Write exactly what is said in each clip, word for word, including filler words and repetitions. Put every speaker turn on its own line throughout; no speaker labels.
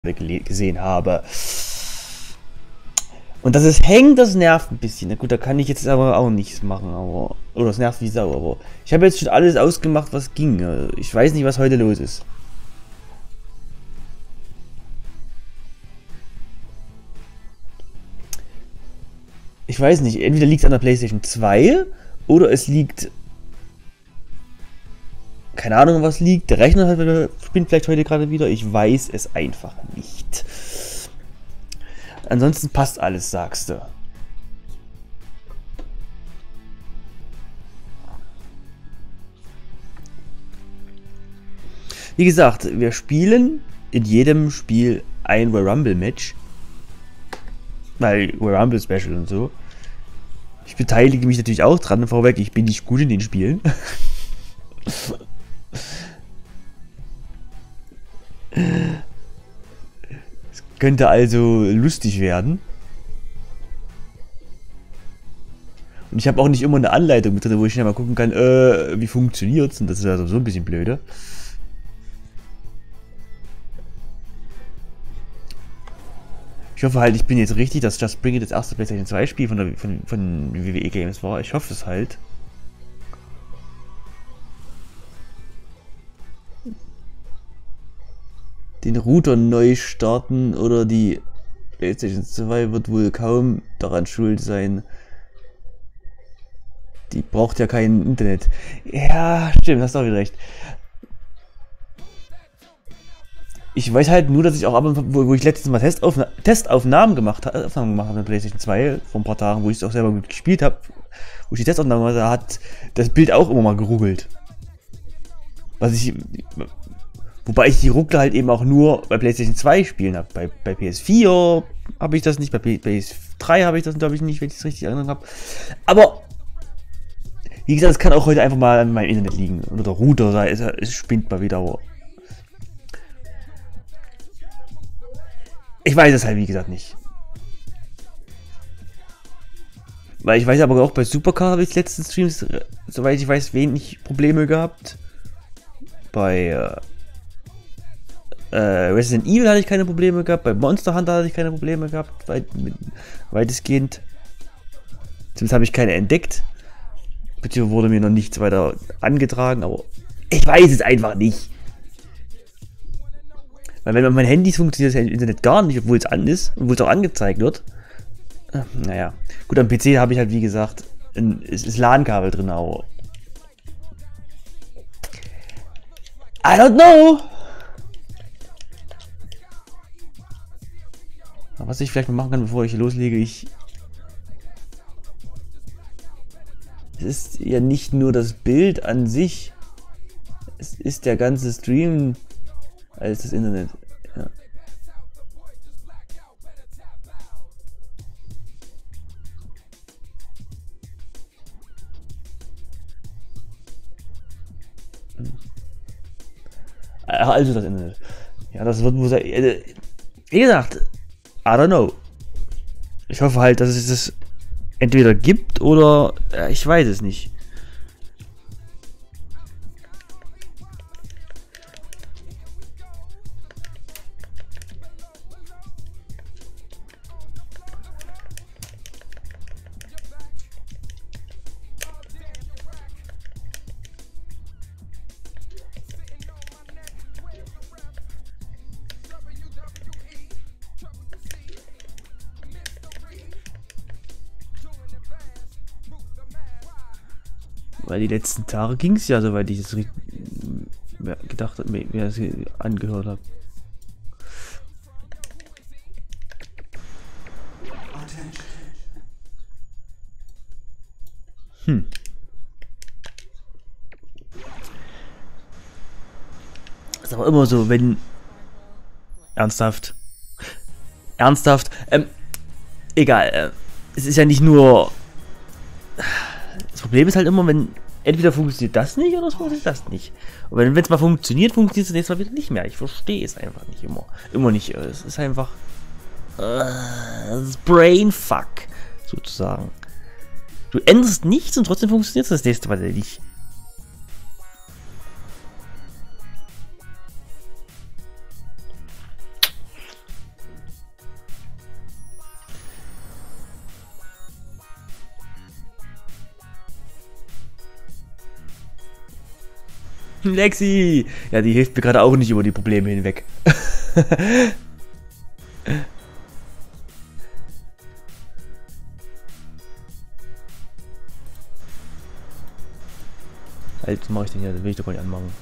gesehen habe. Und dass es hängt, das nervt ein bisschen. Na gut, da kann ich jetzt aber auch nichts machen, aber. Oder das nervt wie Sau, aber. Ich habe jetzt schon alles ausgemacht, was ging. Ich weiß nicht, was heute los ist. Ich weiß nicht, entweder liegt es an der PlayStation zwei oder es liegt. Keine Ahnung, was liegt. Der Rechner hat wieder, spinnt vielleicht heute gerade wieder. Ich weiß es einfach nicht. Ansonsten passt alles, sagst du. Wie gesagt, wir spielen in jedem Spiel ein Royal Rumble Match. Weil Royal Rumble Special und so. Ich beteilige mich natürlich auch dran. Vorweg, ich bin nicht gut in den Spielen. Es könnte also lustig werden. Und ich habe auch nicht immer eine Anleitung mit drin, wo ich schnell mal gucken kann, äh, wie funktioniert's. Und das ist also so ein bisschen blöde. Ich hoffe halt, ich bin jetzt richtig, dass Just Bring It das erste PlayStation zwei Spiel von, der, von, von W W E Games war. Ich hoffe es halt. Den Router neu starten oder die PlayStation zwei wird wohl kaum daran schuld sein. Die braucht ja kein Internet. Ja, stimmt, hast du auch wieder recht. Ich weiß halt nur, dass ich auch ab und zu, wo, wo ich letztes Mal Testaufna Testaufnahmen gemacht habe, Aufnahmen gemacht habe mit PlayStation zwei vor ein paar Tagen, wo ich es auch selber gut gespielt habe, wo ich die Testaufnahmen hatte, hat das Bild auch immer mal geruckelt. Was ich, wobei ich die Ruckler halt eben auch nur bei PlayStation zwei spielen habe. Bei, bei P S vier habe ich das nicht, bei P S drei habe ich das glaube ich nicht, wenn ich es richtig erinnern habe. Aber wie gesagt, es kann auch heute einfach mal an meinem Internet liegen. Oder der Router, da ist, es spinnt mal wieder. Aber ich weiß es halt, wie gesagt, nicht. Weil ich weiß aber auch, bei Supercar habe ich letzten Streams, soweit ich weiß, wenig Probleme gehabt. Bei äh, Resident Evil hatte ich keine Probleme gehabt. Bei Monster Hunter hatte ich keine Probleme gehabt. Weit, weitestgehend. Zumindest habe ich keine entdeckt. Beziehungsweise wurde mir noch nichts weiter angetragen, aber ich weiß es einfach nicht. Weil wenn man mein Handy funktioniert das Internet gar nicht, obwohl es an ist, obwohl es auch angezeigt wird. Naja, gut, am P C habe ich halt wie gesagt, ein, es ist LAN-Kabel drin, aber I don't know. Aber was ich vielleicht mal machen kann, bevor ich loslege, ich es ist ja nicht nur das Bild an sich, es ist der ganze Stream als das Internet. Ja. Also das Internet. Ja, das wird wohl sein. Wie gesagt, I don't know. Ich hoffe halt, dass es das entweder gibt oder ja, ich weiß es nicht. Weil die letzten Tage ging es ja, soweit ich es gedacht habe, wie ich es angehört habe. Hm. Ist aber immer so, wenn. Ernsthaft. Ernsthaft. Ähm, egal. Äh, es ist ja nicht nur. Das Problem ist halt immer, wenn entweder funktioniert das nicht oder es funktioniert das nicht. Und wenn es mal funktioniert, funktioniert es nächstes Mal wieder nicht mehr. Ich verstehe es einfach nicht immer. Immer nicht. Es ist einfach äh, Brainfuck, sozusagen. Du änderst nichts und trotzdem funktioniert es das nächste Mal nicht. Lexi! Ja, die hilft mir gerade auch nicht über die Probleme hinweg. Halt, was mache ich denn hier? Das will ich doch gar nicht anmachen.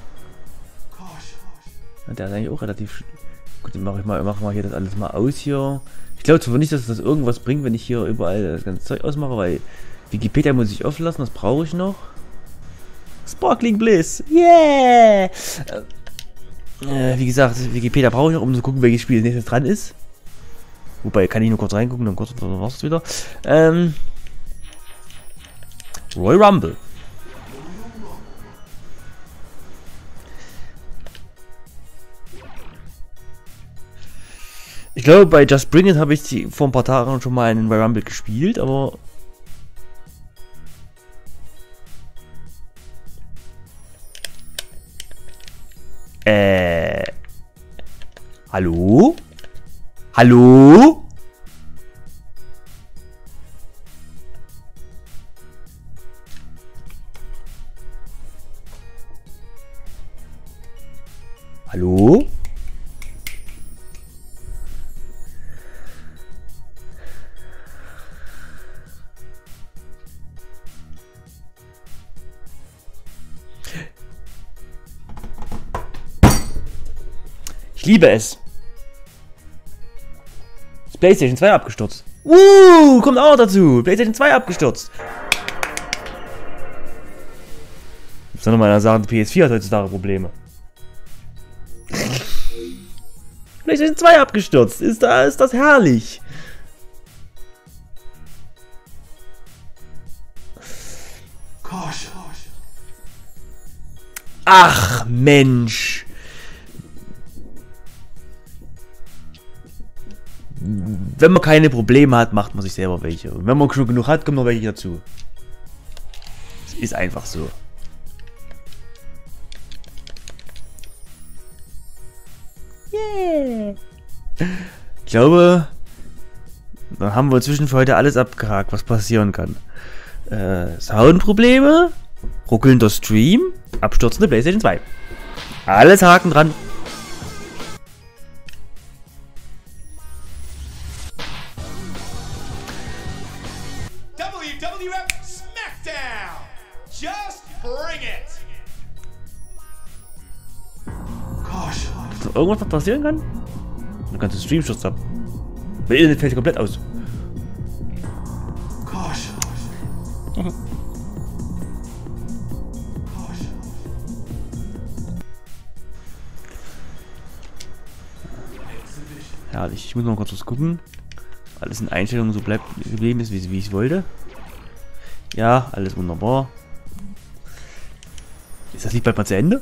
Ja, der ist eigentlich auch relativ... Gut, dann mache ich mal, mach mal hier das alles mal aus hier. Ich glaube zwar nicht, dass das irgendwas bringt, wenn ich hier überall das ganze Zeug ausmache, weil Wikipedia muss ich offen lassen, das brauche ich noch. Sparkling Bliss! Yeah! Äh, wie gesagt, Wikipedia brauche ich noch, um zu gucken, welches Spiel als nächstes dran ist. Wobei, kann ich nur kurz reingucken, dann kurz war's es wieder. Ähm, Royal Rumble. Ich glaube, bei Just Bring It habe ich die, vor ein paar Tagen schon mal einen Royal Rumble gespielt, aber... Äh... Hallo? Hallo? Hallo? Ich liebe es. Das PlayStation zwei abgestürzt. Uh, kommt auch dazu. PlayStation zwei abgestürzt. Ich soll noch mal sagen, die P S vier hat heutzutage Probleme. PlayStation zwei abgestürzt. Ist, da, ist das herrlich. Ach, Mensch. Wenn man keine Probleme hat, macht man sich selber welche. Und wenn man schon genug hat, kommen noch welche dazu. Es ist einfach so. Yeah. Ich glaube, dann haben wir inzwischen für heute alles abgehakt, was passieren kann. Äh, Soundprobleme, ruckelnder Stream, abstürzende PlayStation zwei. Alles Haken dran.
W W F SmackDown! Just bring it!
Dass irgendwas noch passieren kann? Dann kannst du Streamschutz haben. Der Internet fällt komplett aus. Herrlich, ich muss noch kurz was gucken. Alles in Einstellungen so bleibt geblieben ist, wie, wie ich es wollte. Ja, alles wunderbar. Ist das Lied bald mal zu Ende?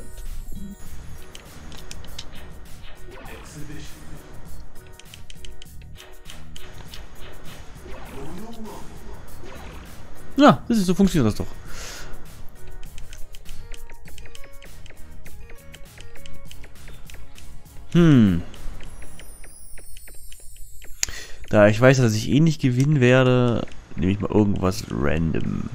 Ja, das ist, so funktioniert das doch. Hm. Da ich weiß, dass ich eh nicht gewinnen werde, nehme ich mal irgendwas random.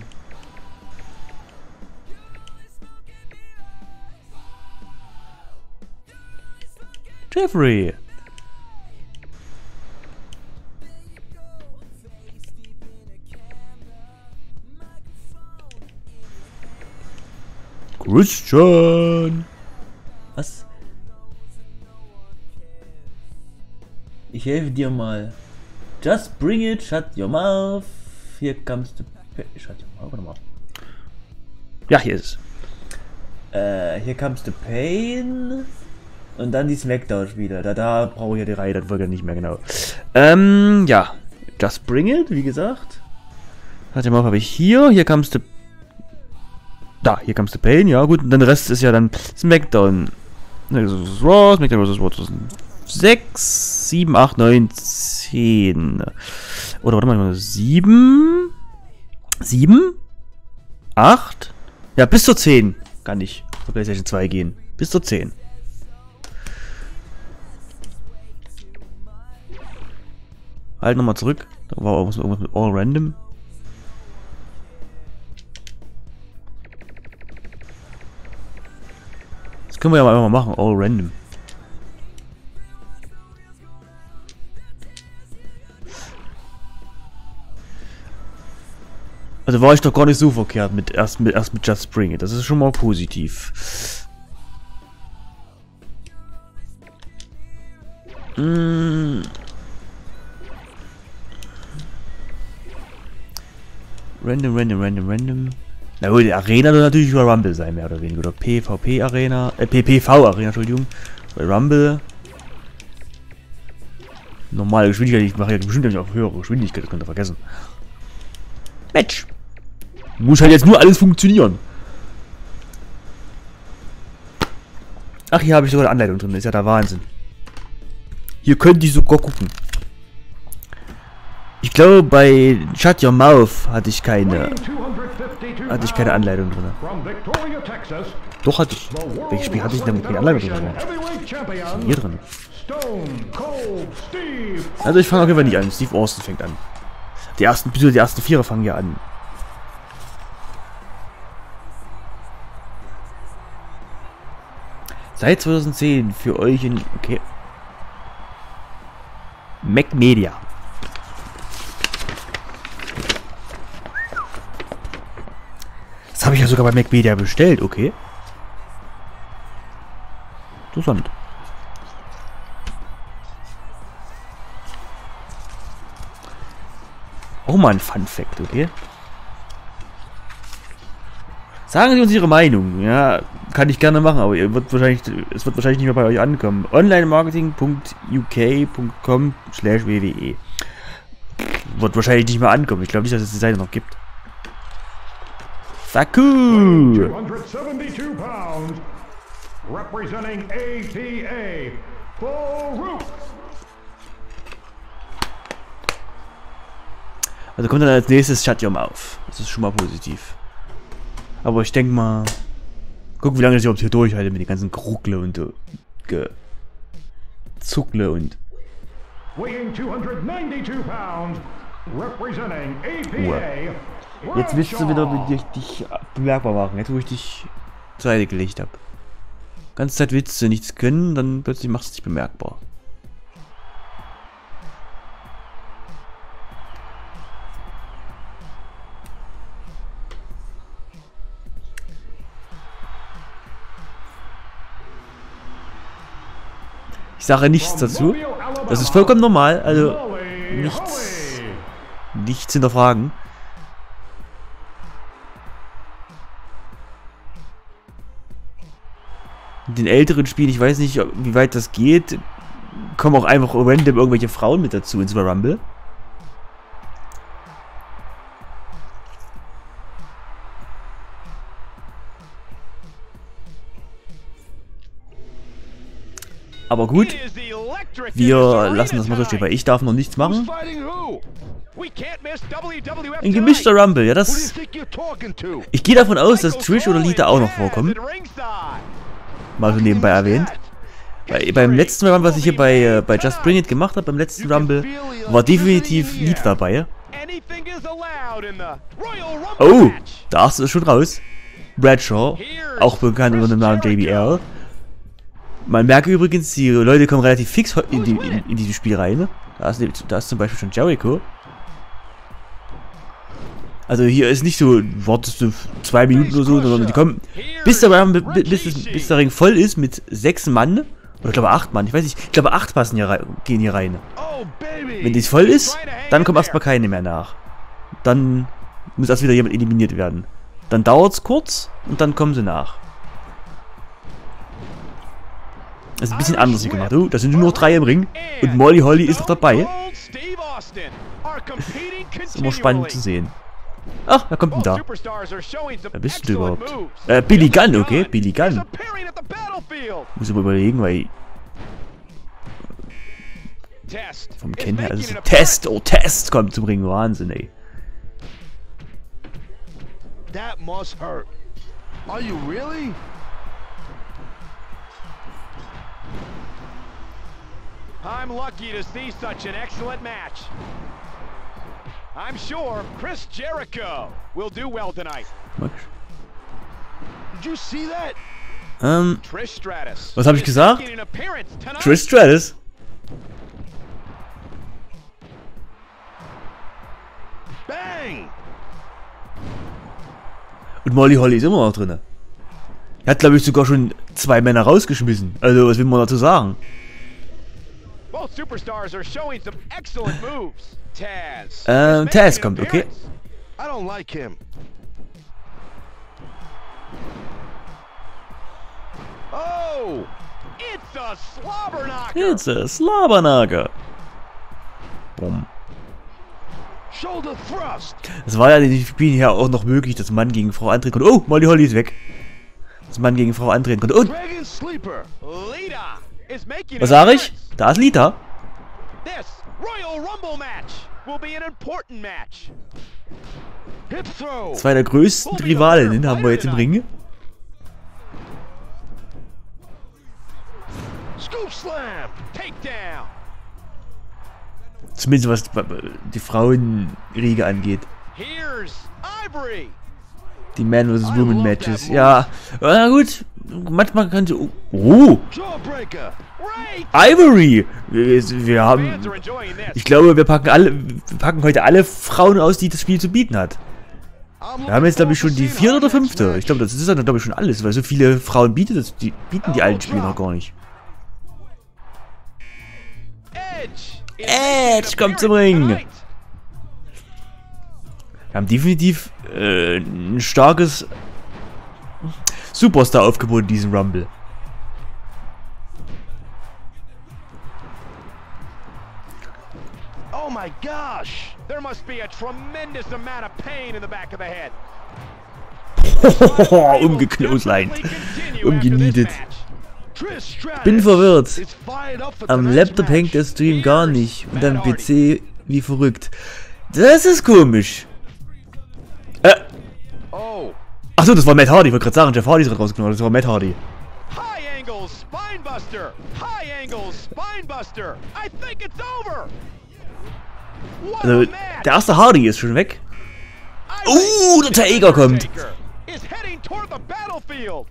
Jeffrey. Christian. Was? Ich helfe dir mal. Just bring it, shut your mouth. Here comes the... Shut your mouth, warte mal. Ja, hier ist es. Äh, here comes the pain. Und dann die Smackdown-Spieler. Da, da brauche ich ja die Reihe, das wollte ich nicht mehr genau. Ähm, ja. Just bring it, wie gesagt. Shut your mouth habe ich hier. Here comes the... Da, hier comes the pain, ja gut. Und dann der Rest ist ja dann Smackdown. Raw, Smackdown versus. Raw sechs, sieben, acht, neun, zehn. Oder warte mal, sieben? sieben? acht? Ja, bis zur zehn kann ich für PlayStation zwei gehen. Bis zur zehn. Halt nochmal zurück. Da war irgendwas mit All Random. können wir ja mal einfach mal machen. All random. Also war ich doch gar nicht so verkehrt mit erst mit erst mit Just Bring It. Das ist schon mal positiv. Mm. Random, random, random, random. Na gut, die Arena soll natürlich über Rumble sein, mehr oder weniger. Oder PvP Arena, äh, P P V Arena, Entschuldigung. Bei Rumble. Normale Geschwindigkeit, ich mache ja bestimmt nicht auf höhere Geschwindigkeit, das könnt ihr vergessen. Match. Muss halt jetzt nur alles funktionieren. Ach, hier habe ich sogar eine Anleitung drin, das ist ja der Wahnsinn. Hier könnte ich sogar gucken. Ich glaube, bei Shut Your Mouth hatte ich keine hatte ich keine Anleitung drin. Doch hatte ich. Welches Spiel hatte ich denn keine Anleitung drin? Hier drin. Also ich fange auf jeden Fall nicht an. Steve Austin fängt an. Die ersten, die ersten Vierer fangen ja an. Seit zweitausendzehn für euch in... Okay. Mac Media. Das habe ich ja sogar bei Mac Media bestellt, okay. Interessant. Auch mal ein Fun Fact, okay. Sagen Sie uns Ihre Meinung. Ja, kann ich gerne machen, aber ihr wird wahrscheinlich, es wird wahrscheinlich nicht mehr bei euch ankommen. onlinemarketing punkt u k punkt com slash w w e wird wahrscheinlich nicht mehr ankommen. Ich glaube nicht, dass es die Seite noch gibt. Faku!
Representing A P A, Farouk.
Also kommt dann als nächstes Shut Your Mouth. Das ist schon mal positiv. Aber ich denke mal... Guck, wie lange ich überhaupt hier durchhalte mit den ganzen Gruckle und uh, Ge Zuckle und...
Weighing zweihundertneunundneunzig pounds, representing A P A.
Jetzt willst du wieder wie dich, dich bemerkbar machen, jetzt wo ich dich zur Seite gelegt habe. Ganze Zeit willst du nichts können, dann plötzlich machst du dich bemerkbar. Ich sage nichts dazu. Das ist vollkommen normal, also nichts, nichts hinterfragen. In den älteren Spielen, ich weiß nicht, wie weit das geht, kommen auch einfach random irgendwelche Frauen mit dazu ins Rumble. Aber gut, wir lassen das mal so stehen, weil ich darf noch nichts machen. Ein gemischter Rumble, ja das... Ich gehe davon aus, dass Trish oder Lita auch noch vorkommen. Mal so nebenbei erwähnt. Bei, beim letzten Rumble, was ich hier bei, äh, bei Just Bring It gemacht habe, beim letzten Rumble, war definitiv Lita dabei. Oh, da ist es schon raus. Bradshaw, auch bekannt unter dem Namen J B L. Man merke übrigens, die Leute kommen relativ fix in, die, in, in dieses Spiel rein. Da ist, da ist zum Beispiel schon Jericho. Also hier ist nicht so, wartest du zwei Minuten oder so, sondern die kommen, bis der, bis, bis der Ring voll ist mit sechs Mann, oder ich glaube acht Mann, ich weiß nicht, ich glaube acht passen hier rein, gehen hier rein. Wenn das voll ist, dann kommt erstmal keine mehr nach. Dann muss erst wieder jemand eliminiert werden. Dann dauert es kurz und dann kommen sie nach. Das ist ein bisschen anders hier gemacht. Oh, da sind nur noch drei im Ring und Molly Holly ist noch dabei. Das ist immer spannend zu sehen. Ach, wer kommt denn da? Wer bist du überhaupt? Äh, Billy Gunn, okay, Billy Gunn. Muss ich mal überlegen, weil... Vom Kennen her, also Test, oh Test kommt zum Ring, Wahnsinn, ey.
That must hurt. Are you really? I'm lucky to see such an excellent match. I'm sure Chris Jericho will do well tonight.
Did
you see that?
Ähm,
Trish Stratus.
was habe ich gesagt?
Making an appearance tonight.
Trish Stratus.
Bang!
Und Molly Holly ist immer noch drin. Er hat, glaube ich, sogar schon zwei Männer rausgeschmissen. Also, was will man dazu sagen?
Both superstars are showing some excellent moves. Taz.
Ähm,
is
Taz
making an
kommt, okay.
appearance. I don't like him. Oh! It's a slobber knocker.
Jetzt ist Slabernager. Bumm.
Shoulder thrust.
Es war ja in den Spielen hier auch noch möglich, dass Mann gegen Frau antreten konnte. Oh, Molly Holly ist weg. Dass Mann gegen Frau antreten konnte. Und,
Dragon Sleeper. Lita is making
was
an
sage ich?
appearance.
Da ist Lita.
This Royal Rumble match will be an important match. Hip throw.
Zwei der größten Rivalinnen haben wir jetzt im Ring.
Scoop slam. Takedown.
Zumindest was die Frauenriege angeht.
Here's Ivory.
Die Man versus. Woman Matches. Ja, na gut. Manchmal kann sie. Oh!
Jawbreaker. Right.
Ivory! Wir, wir haben.
Fans are enjoying this.
Ich glaube, wir packen alle. Wir packen heute alle Frauen aus, die das Spiel zu bieten hat. Wir haben jetzt, glaube ich, schon die vierte oder fünfte. Ich glaube, das ist dann, glaube ich, schon alles, weil so viele Frauen bietet das, die bieten die alten Spiele noch gar nicht.
Edge. is
Edge
making an
kommt zum
appearance
Ring.
tonight.
Wir haben definitiv äh, ein starkes Superstar-Aufgebot in diesem Rumble.
Oh my gosh! There must be a tremendous amount of pain in the back of the head.
Umgekloseint. Umgenietet. Bin verwirrt. Am Laptop hängt der Stream gar nicht und am P C wie verrückt. Das ist komisch. Äh.
Oh.
Achso, das war Matt Hardy. Ich wollte gerade sagen, Jeff Hardy ist gerade rausgenommen. Das war Matt Hardy.
High angle spinebuster. High angle spinebuster. I think it's over. What
Also,
a match.
der erste Hardy ist schon weg. Uh, der Taker kommt.
Is heading toward the battlefield.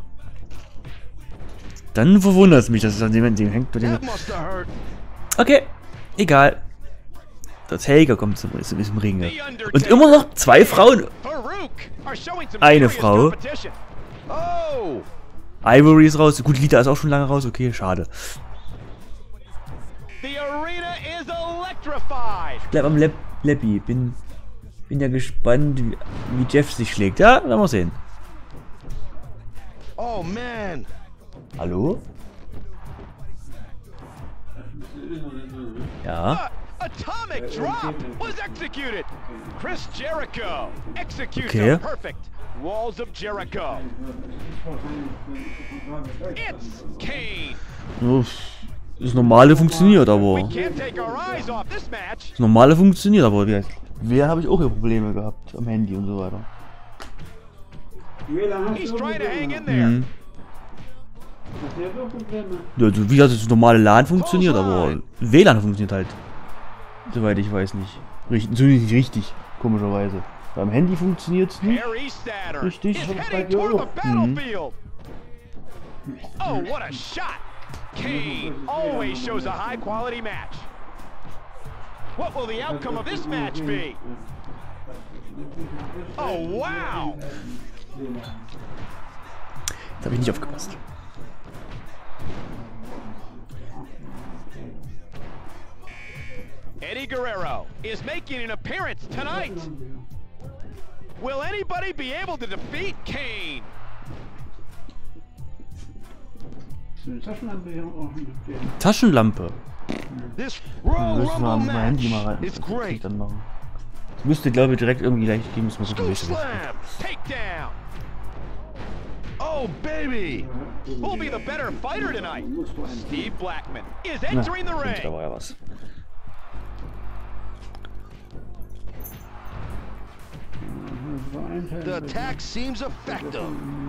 Dann verwundert es mich, dass es an dem, dem hängt. Dem
That must have hurt.
okay, egal. Der Taker kommt zum, zum, zum Ring.
The
Und immer noch zwei Frauen.
Farouk are showing some
Eine
serious
Frau.
competition. Oh.
Ivory ist raus. Gut, Lita ist auch schon lange raus. Okay, schade.
The arena is electrified.
Bleib am Lab Lappy. Bin, bin ja gespannt, wie, wie Jeff sich schlägt. Ja, werden wir sehen.
Oh man.
Hallo? Ja.
Uh, atomic drop was executed. Chris Jericho executes
Okay.
a perfect Walls of Jericho. It's Kane.
Uff, das Normale funktioniert,
We
aber.
can't take our eyes off this match.
Das Normale funktioniert, aber. Wer, wer habe ich auch hier Probleme gehabt am Handy und so weiter.
He's trying to hang in there.
Mhm. Ja, also, wie gesagt, das normale LAN funktioniert, aber W L A N funktioniert halt. Soweit ich weiß nicht. Richtig, so nicht richtig, komischerweise. Beim Handy funktioniert es nicht.
Harry Saturn
Richtig.
is heading toward the battlefield. Oh, what a shot! Kane always shows a high-quality match. What will the outcome of this match be? Oh, wow!
Jetzt habe ich nicht aufgepasst.
Eddie Guerrero is making an appearance tonight. Will anybody be able to defeat Kane?
Taschenlampe.
This
Da
Royal
müssen wir
Rumble
mein Handy mal
match
rein.
is great.
Dann machen. Das müsste, glaube ich, direkt irgendwie gleich gehen. Muss man so
Scoop
wissen.
slam, takedown. Oh baby, who'll be the better fighter tonight? Steve Blackman is
Na,
entering the
stimmt, da
ring.
war ja was.
The attack seems effective.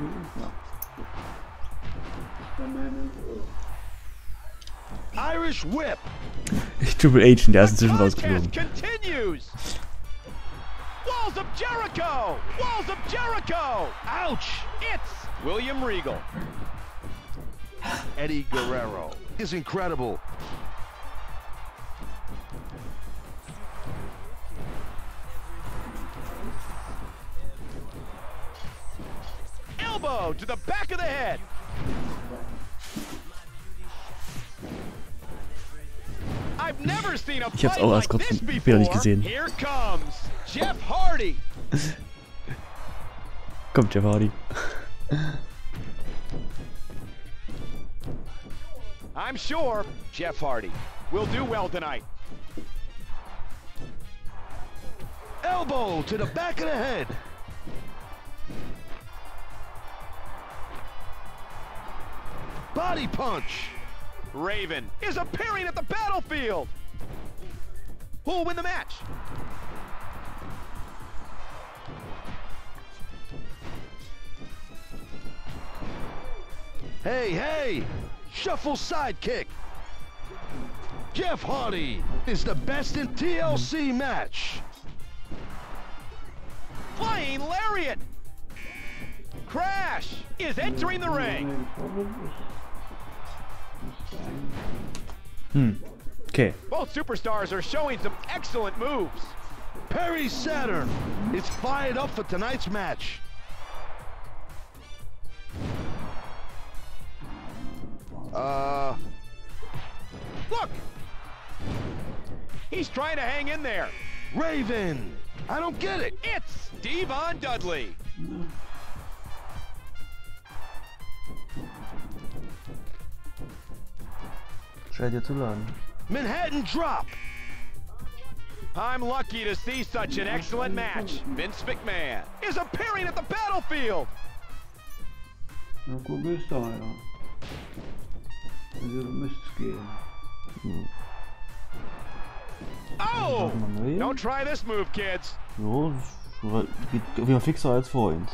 Irish whip.
Triple H, der ist inzwischen
Contest
rausgeflogen.
continues. Walls of Jericho! Walls of Jericho! Ouch! It's William Regal.
Eddie Guerrero is incredible.
Elbow to the back of the head. I've never seen a
Ich hab's
fight
auch
like
erst
this
gerade wieder nicht
before.
gesehen.
Here comes Jeff Hardy.
Kommt Jeff Hardy.
I'm sure Jeff Hardy will do well tonight.
Elbow to the back of the head. Body punch.
Raven is appearing at the battlefield. Who'll win the match?
Hey, hey! Shuffle sidekick. Jeff Hardy is the best in T L C match.
Flying lariat. Crash is entering the ring.
Hm. Okay.
Both superstars are showing some excellent moves.
Perry Saturn is fired up for tonight's match. Uh,
Look! He's trying to hang in there.
Raven, I don't get it.
It's Devon Dudley.
Scheint dir zu laden.
Manhattan drop.
I'm lucky to see such an excellent match. Vince McMahon is appearing at the battlefield.
Na gut, bist du ja. Also müsste es gehen.
Oh!
Machen wir neu.
Don't try this move, kids.
So, das geht auf jeden Fall fixer als vor uns.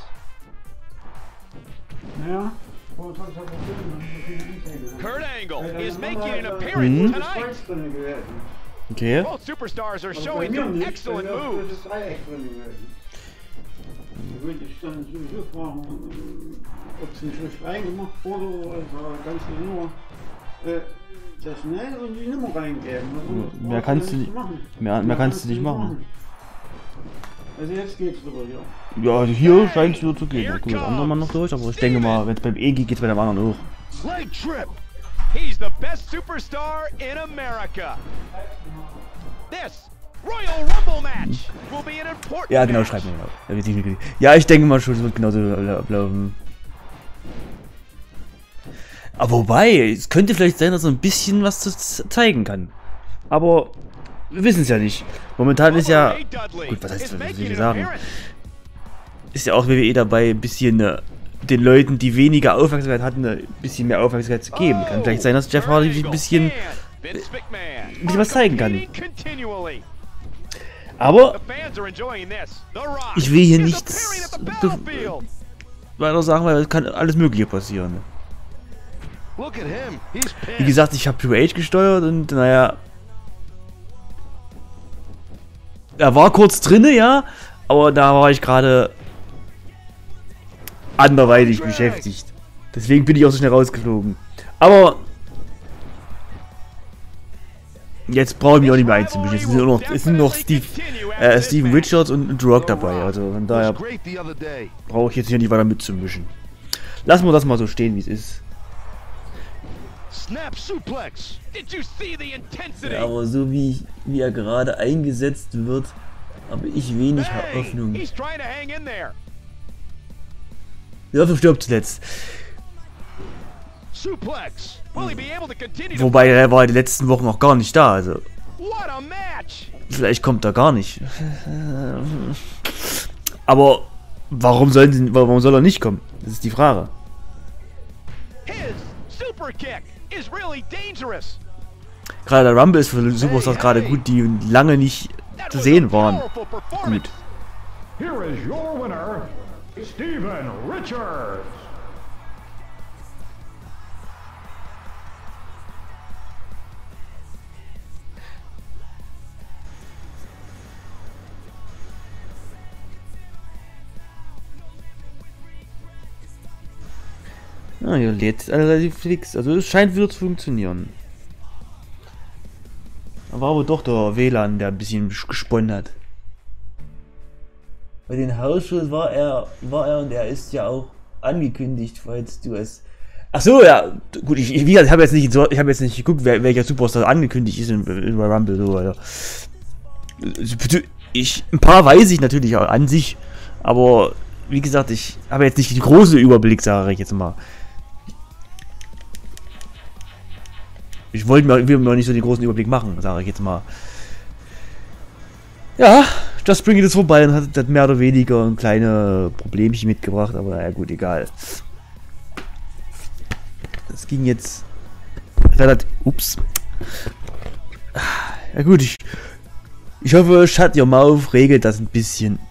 Ja, vor uns hat es ja probiert.
Kurt Angle is making an appearance
Mhm.
tonight.
Okay.
Both superstars are showing some excellent moves.
Das ist Dreieck drin gewesen. Da würde ich dann sowieso fragen, ob es nicht richtig reingemacht wurde oder es ganz nur äh, das schnell und die Nummer reingeben.
Mehr kannst du nicht
machen.
Mehr, mehr kannst du nicht machen.
Also jetzt geht's drüber, ja.
Ja, also hier scheint es nur zu gehen. Da kommt der andere Mann noch durch, aber ich denke mal, wenn es beim E geht, geht es bei dem anderen auch.
Leg trip.
He's the best superstar in America. This Royal Rumble match will be an important
Ja, genau,
match.
schreib mir genau. Da wird nicht mehr- Ja, ich denke mal schon, es wird genauso ablaufen. Aber wobei, es könnte vielleicht sein, dass er ein bisschen was zu zeigen kann. Aber wir wissen es ja nicht. Momentan ist ja, gut, was heißt, was will ich sagen? Ist ja auch W W E dabei, ein bisschen äh, den Leuten, die weniger Aufmerksamkeit hatten, ein bisschen mehr Aufmerksamkeit zu geben. Kann vielleicht sein, dass Jeff Hardy sich ein bisschen, ein bisschen was zeigen kann. Aber ich will hier nichts weiter sagen, weil es kann alles Mögliche passieren.
Look at him. He's
Wie
pissed.
gesagt, ich habe Triple H gesteuert und naja. Er war kurz drinne, ja, aber da war ich gerade anderweitig beschäftigt. Deswegen bin ich auch so schnell rausgeflogen. Aber jetzt brauche ich mich auch nicht mehr einzumischen. Es sind nur noch, es sind noch Steve, äh, Steven Richards und The Rock dabei. Also von daher
Was great the other day.
brauche ich jetzt hier nicht weiter mitzumischen. Lassen wir das mal so stehen, wie es ist.
Snap suplex.
Did you see the intensity?
Ja, aber so wie, wie er gerade eingesetzt wird, habe ich wenig
Bang!
Hoffnung.
He's trying to hang in there.
Die Hoffnung stirbt zuletzt.
Suplex.
Will he be able to continue to
Wobei er war die letzten Wochen noch gar nicht da, also
What a match!
vielleicht kommt er gar nicht. Aber warum sollen sie, warum soll er nicht kommen? Das ist die Frage.
His super kick is really dangerous.
Gerade der Rumble ist für Superstars gerade gut, die lange nicht
That
zu
was
sehen
a
waren.
powerful performance.
Gut.
Here is your winner, Steven Richards.
Ah, ja, lädt relativ fix. Also es scheint wieder zu funktionieren. War aber doch der W L A N, der ein bisschen gesponnen hat. Bei den Hausschuss war er, war er und er ist ja auch angekündigt, falls du es. Ach so, ja, gut, ich, ich, ich habe jetzt nicht, ich habe jetzt nicht geguckt, wer, welcher Superstar angekündigt ist in, in Rumble, so, Alter. Ich, ein paar weiß ich natürlich auch an sich, aber wie gesagt, ich habe jetzt nicht den großen Überblick, sage ich jetzt mal. Ich wollte mir, will mir nicht so den großen Überblick machen, sage ich jetzt mal. Ja, Just Bring It ist vorbei und hat, hat mehr oder weniger ein kleines Problemchen mitgebracht, aber naja, gut, egal. Das ging jetzt relativ. Ups. Ja gut, ich, ich hoffe, Shut Your Mouth regelt das ein bisschen